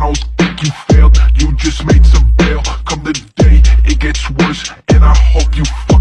don't think you failed, you just made some bail. Come the day, it gets worse, and I hope you fall.